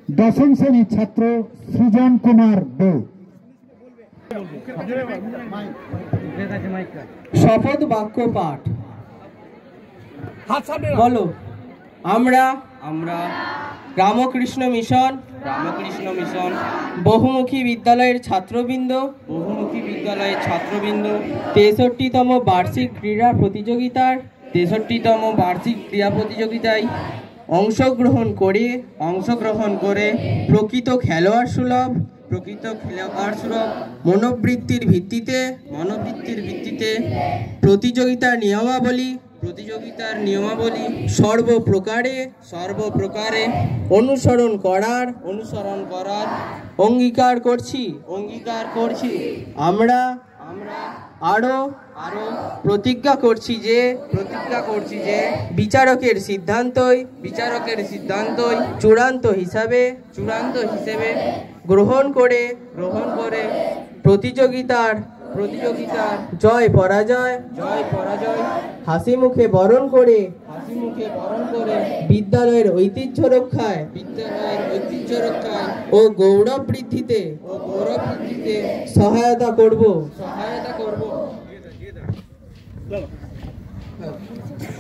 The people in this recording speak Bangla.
দশম শ্রেণীর ছাত্র সৃজন কুমার দে। শপথ বাক্য পাঠ। বলো। আমরা রামকৃষ্ণ মিশন বহুমুখী বিদ্যালয়ের ছাত্রবৃন্দ 63তম বার্ষিক ক্রীড়া প্রতিযোগিতায় অংশগ্রহণ করে প্রকৃত খেলোয়াড় সুলভ মনোবৃত্তির ভিত্তিতে প্রতিযোগিতার নিয়মাবলী সর্বপ্রকারে অনুসরণ করার অঙ্গীকার করছি। আমরা আরো প্রতিজ্ঞা করছি যে বিচারকের সিদ্ধান্তই চূড়ান্ত হিসাবে গ্রহণ করে প্রতিযোগিতার জয় পরাজয় হাসি মুখে বরণ করে বিদ্যালয়ের ঐতিহ্য রক্ষায় ও গৌরব বৃদ্ধিতে সহায়তা করব।